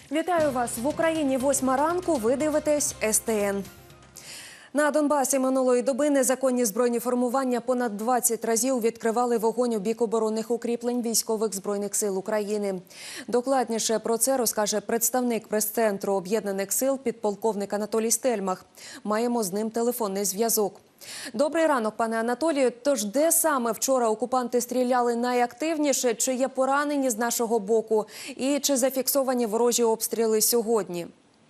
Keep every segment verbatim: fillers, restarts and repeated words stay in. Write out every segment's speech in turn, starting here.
Вітаю вас! В Україні восьма ранку, ви дивитесь ес те ен. На Донбасі минулої доби незаконні збройні формування понад двадцять разів відкривали вогонь у бік оборонних укріплень військових збройних сил України. Докладніше про це розкаже представник прес-центру Об'єднаних сил підполковник Анатолій Стельмах. Маємо з ним телефонний зв'язок. Добрий ранок, пане Анатолію. Тож де саме вчора окупанти стріляли найактивніше? Чи є поранені з нашого боку? І чи зафіксовані ворожі обстріли сьогодні?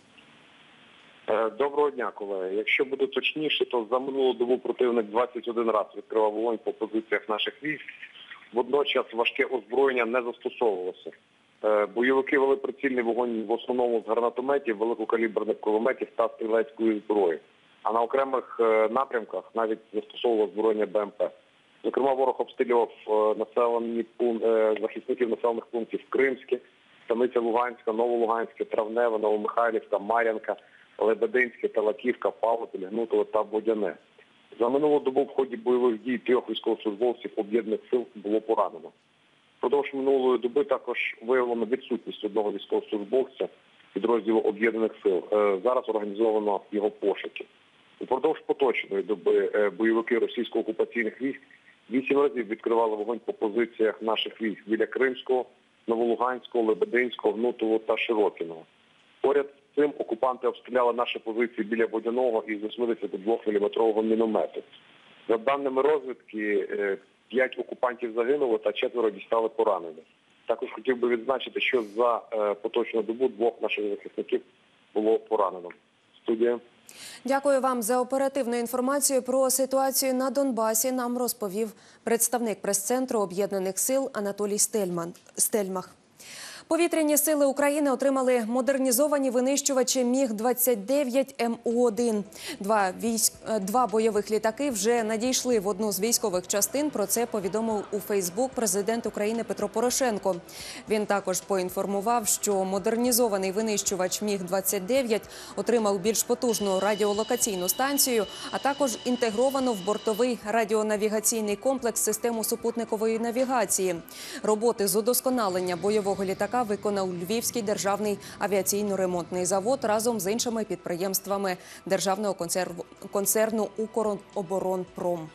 Доброго дня, колеги. Якщо буде точніше, то за минулу добу противник двадцять один раз відкривав вогонь по позиціях наших військ. Водночас важке озброєння не застосовувалося. Бойовики вели прицільний вогонь в основному з гранатометів, великокаліберних кулеметів та стрілецької зброї. А на окремих напрямках навіть застосовувало озброєння Бе Ем Пе. Зокрема, ворог обстрілював населені пун... захисників населених пунктів Кримське, Станиця Луганська, Новолуганське, Травневе, Новомихайлівська, Мар'янка, Лебединське, Талаківка, Павлопіль, Гнутове та Водяне. За минулу добу в ході бойових дій трьох військовослужбовців Об'єднаних сил було поранено. Впродовж минулої доби також виявлено відсутність одного військовослужбовця підрозділу Об'єднаних сил. Зараз організовано його пошуки. Упродовж поточної доби бойовики російсько-окупаційних військ вісім разів відкривали вогонь по позиціях наших військ біля Кримського, Новолуганського, Лебединського, Гнутового та Широкіного. Поряд з цим окупанти обстріляли наші позиції біля Водяного із восьмидесятидвоміліметрового міномету. За даними розвідки, п'ять окупантів загинуло та четверо дістали поранення. Також хотів би відзначити, що за поточну добу двох наших захисників було поранено. Студія. Дякую вам за оперативну інформацію про ситуацію на Донбасі. Нам розповів представник прес-центру Об'єднаних сил Анатолій Стельмах. Повітряні сили України отримали модернізовані винищувачі Міг двадцять дев'ять Ем У один. Два, військ... Два бойових літаки вже надійшли в одну з військових частин. Про це повідомив у Фейсбук президент України Петро Порошенко. Він також поінформував, що модернізований винищувач Міг двадцять дев'ять отримав більш потужну радіолокаційну станцію, а також інтегровану в бортовий радіонавігаційний комплекс систему супутникової навігації. Роботи з удосконалення бойового літака виконав Львівський державний авіаційно-ремонтний завод разом з іншими підприємствами державного концерну «Укроборонпром».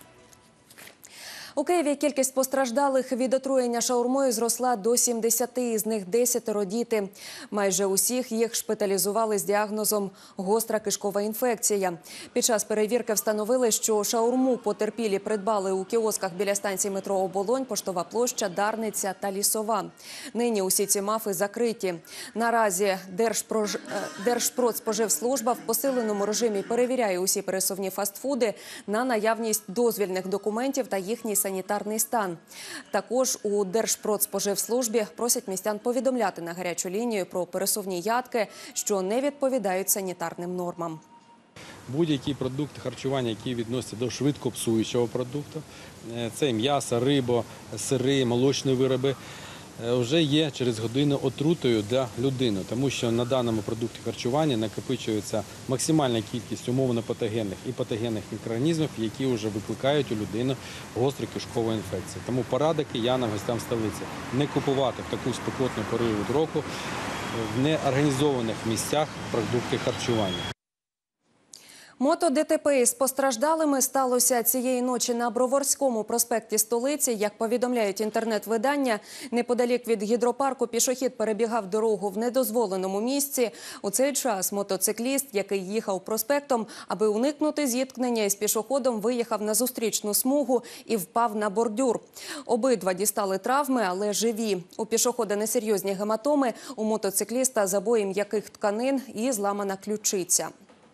У Києві кількість постраждалих від отруєння шаурмою зросла до сімдесяти, з них десятеро діти. Майже усіх їх шпиталізували з діагнозом «гостра кишкова інфекція». Під час перевірки встановили, що шаурму потерпілі придбали у кіосках біля станції метро «Оболонь», Поштова площа, Дарниця та Лісова. Нині усі ці МАФи закриті. Наразі Держпрож... Держпродспоживслужба в посиленому режимі перевіряє усі пересувні фастфуди на наявність дозвільних документів та їхній санітарний стан. Також у Держпродспоживслужбі просять містян повідомляти на гарячу лінію про пересувні ядки, що не відповідають санітарним нормам. Будь-які продукти харчування, які відносяться до швидко псуючого продукту, це м'ясо, риба, сири, молочні вироби, вже є через годину отрутою для людини, тому що на даному продукті харчування накопичується максимальна кількість умовно патогенних і патогенних мікроорганізмів, які вже викликають у людини гостру кишкову інфекцію. Тому порада киянам, гостям столиці не купувати в таку спекотну пору року в неорганізованих місцях продукти харчування. Мото-ДТП із постраждалими сталося цієї ночі на Броварському проспекті столиці. Як повідомляють інтернет-видання, неподалік від гідропарку пішохід перебігав дорогу в недозволеному місці. У цей час мотоцикліст, який їхав проспектом, аби уникнути зіткнення із пішоходом, виїхав на зустрічну смугу і впав на бордюр. Обидва дістали травми, але живі. У пішохода несерйозні гематоми, у мотоцикліста забої м'яких тканин і зламана ключиця.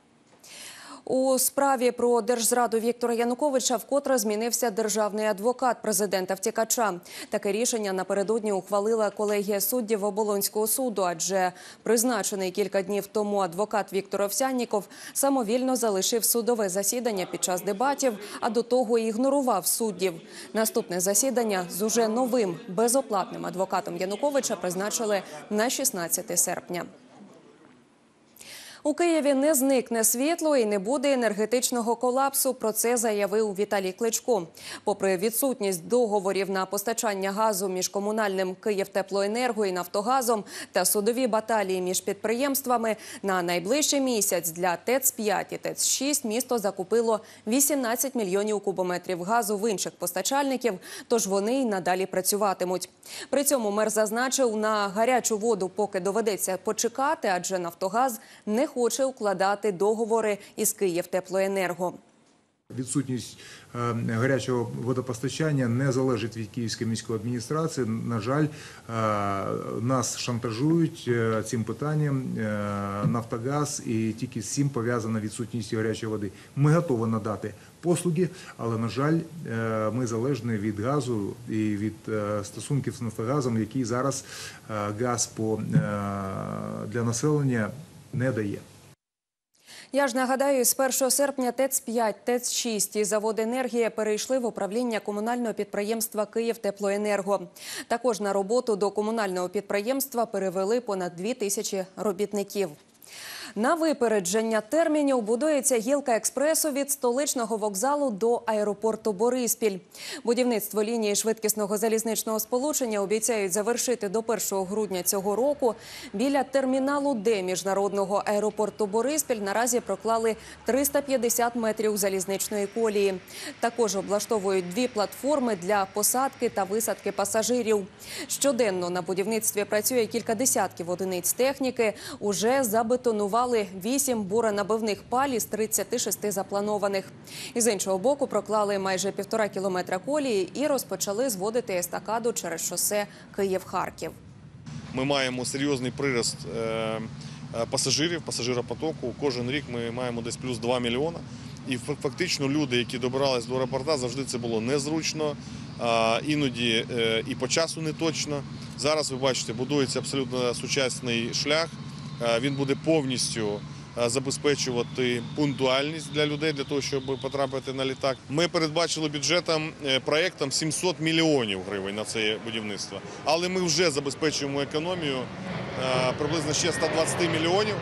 У справі про держзраду Віктора Януковича вкотре змінився державний адвокат президента-втікача. Таке рішення напередодні ухвалила колегія суддів Оболонського суду, адже призначений кілька днів тому адвокат Віктор Овсянніков самовільно залишив судове засідання під час дебатів, а до того ігнорував суддів. Наступне засідання з уже новим безоплатним адвокатом Януковича призначили на шістнадцяте серпня. У Києві не зникне світло і не буде енергетичного колапсу. Про це заявив Віталій Кличко. Попри відсутність договорів на постачання газу між комунальним «Київтеплоенерго» і «Нафтогазом» та судові баталії між підприємствами, на найближчий місяць для ТЕЦ п'ять і ТЕЦ шість місто закупило вісімнадцять мільйонів кубометрів газу в інших постачальників, тож вони й надалі працюватимуть. При цьому мер зазначив, на гарячу воду поки доведеться почекати, адже «Нафтогаз» не хоче укладати договори із «Київтеплоенерго». Відсутність гарячого водопостачання не залежить від Київської міської адміністрації. На жаль, нас шантажують цим питанням «Нафтогаз» і тільки з цим пов'язана відсутність гарячої води. Ми готові надати послуги, але, на жаль, ми залежні від газу і від стосунків з «Нафтогазом», який зараз газ для населення не дає. Я ж нагадаю, з першого серпня ТЕЦ п'ять, ТЕЦ шість і завод «Енергія» перейшли в управління комунального підприємства «Київтеплоенерго». Також на роботу до комунального підприємства перевели понад дві тисячі робітників. На випередження термінів будується гілка експресу від столичного вокзалу до аеропорту Бориспіль. Будівництво лінії швидкісного залізничного сполучення обіцяють завершити до першого грудня цього року. Біля терміналу Д міжнародного аеропорту Бориспіль наразі проклали триста п'ятдесят метрів залізничної колії. Також облаштовують дві платформи для посадки та висадки пасажирів. Щоденно на будівництві працює кілька десятків одиниць техніки. Уже забетонували вісім буронабивних палій з тридцяти шести запланованих. І з іншого боку проклали майже півтора кілометра колії і розпочали зводити естакаду через шосе Київ-Харків. Ми маємо серйозний прирост пасажирів, пасажиропотоку. Кожен рік ми маємо десь плюс два мільйона. І фактично люди, які добирались до аеропорта, завжди це було незручно, іноді і по часу не точно. Зараз, ви бачите, будується абсолютно сучасний шлях. Він буде повністю забезпечувати пунктуальність для людей, для того, щоб потрапити на літак. Ми передбачили бюджетом, проєктом сімсот мільйонів гривень на це будівництво. Але ми вже забезпечуємо економію приблизно ще ста двадцяти мільйонів.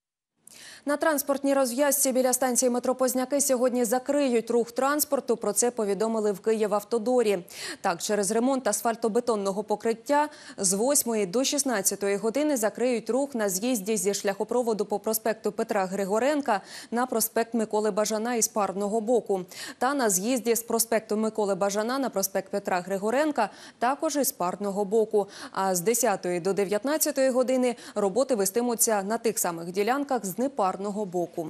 На транспортній розв'язці біля станції метро Позняки сьогодні закриють рух транспорту. Про це повідомили в Київавтодорі. Так, через ремонт асфальтобетонного покриття з восьмої до шістнадцятої години закриють рух на з'їзді зі шляхопроводу по проспекту Петра Григоренка на проспект Миколи Бажана із парного боку. Та на з'їзді з проспекту Миколи Бажана на проспект Петра Григоренка також із парного боку. А з десятої до дев'ятнадцятої години роботи вестимуться на тих самих ділянках з непарного боку.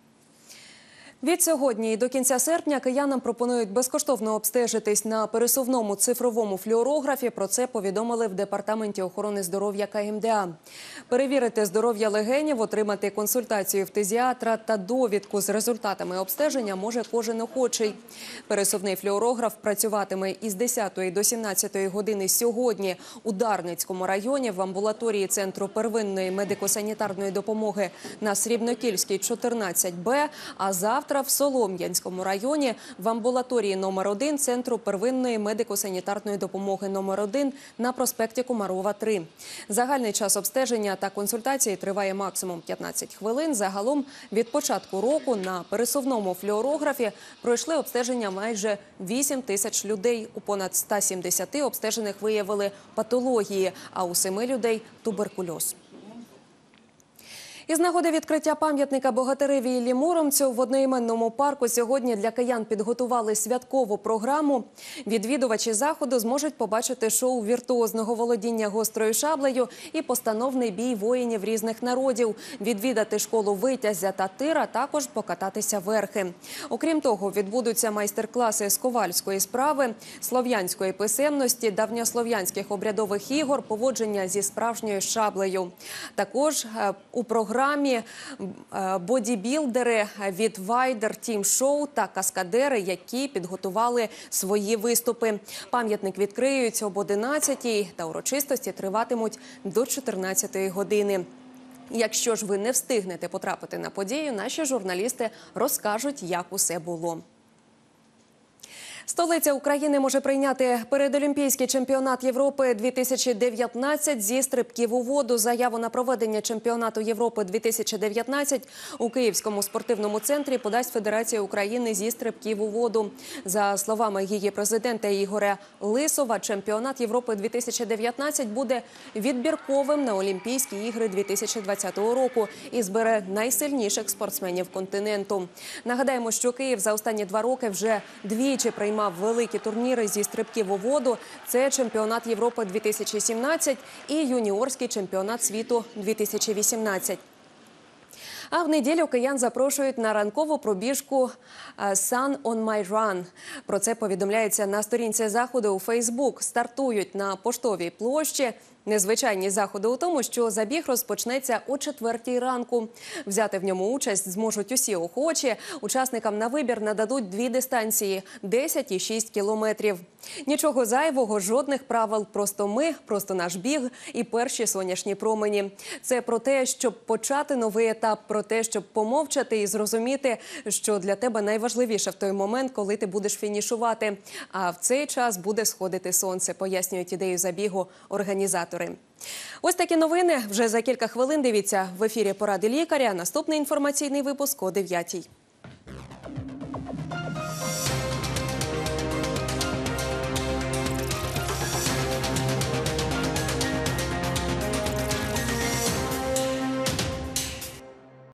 Від сьогодні і до кінця серпня киянам пропонують безкоштовно обстежитись на пересувному цифровому флюорографі. Про це повідомили в Департаменті охорони здоров'я КМДА. Перевірити здоров'я легенів, отримати консультацію в фтизіатра та довідку з результатами обстеження може кожен охочий. Пересувний флюорограф працюватиме із десятої до сімнадцятої години сьогодні у Дарницькому районі в амбулаторії Центру первинної медико-санітарної допомоги на Срібнокільській, чотирнадцять Б, а завтра в Солом'янському районі в амбулаторії номер один Центру первинної медико-санітарної допомоги номер один на проспекті Комарова, три. Загальний час обстеження та консультації триває максимум п'ятнадцять хвилин. Загалом від початку року на пересувному флюорографі пройшли обстеження майже вісім тисяч людей. У понад ста сімдесяти обстежених виявили патології, а у семи людей – туберкульоз. Із нагоди відкриття пам'ятника богатиреві Іллі Муромцю в одноіменному парку сьогодні для киян підготували святкову програму. Відвідувачі заходу зможуть побачити шоу віртуозного володіння гострою шаблею і постановний бій воїнів різних народів, відвідати школу витязя та тира, також покататися верхи. Окрім того, відбудуться майстер-класи з ковальської справи, слов'янської писемності, давньослов'янських обрядових ігор, поводження зі справжньою шаблею. Також у програмі програмі бодібілдери від Вайдер Тім Шоу та каскадери, які підготували свої виступи. Пам'ятник відкриють об одинадцятій та урочистості триватимуть до чотирнадцятої години. Якщо ж ви не встигнете потрапити на подію, наші журналісти розкажуть, як усе було. Столиця України може прийняти передолімпійський чемпіонат Європи дві тисячі дев'ятнадцять зі стрибків у воду. Заяву на проведення чемпіонату Європи дві тисячі дев'ятнадцять у Київському спортивному центрі подасть Федерація України зі стрибків у воду. За словами її президента Ігоря Лисова, чемпіонат Європи дві тисячі дев'ятнадцять буде відбірковим на Олімпійські ігри дві тисячі двадцятого року і збере найсильніших спортсменів континенту. Нагадаємо, що Київ за останні два роки вже двічі приймав великі турніри зі стрибків у воду. Це чемпіонат Європи дві тисячі сімнадцять і юніорський чемпіонат світу дві тисячі вісімнадцять. А в неділю киян запрошують на ранкову пробіжку «Sun on my run». Про це повідомляється на сторінці заходу у Фейсбук. Стартують на Поштовій площі. Незвичайні заходи у тому, що забіг розпочнеться о четвертій ранку. Взяти в ньому участь зможуть усі охочі. Учасникам на вибір нададуть дві дистанції – десять і шість кілометрів. Нічого зайвого, жодних правил. Просто ми, просто наш біг і перші сонячні промені. Це про те, щоб почати новий етап, про те, щоб помовчати і зрозуміти, що для тебе найважливіше в той момент, коли ти будеш фінішувати. А в цей час буде сходити сонце, пояснюють ідею забігу організатори. Ось такі новини. Вже за кілька хвилин дивіться в ефірі «Поради лікаря». Наступний інформаційний випуск о дев'ятій.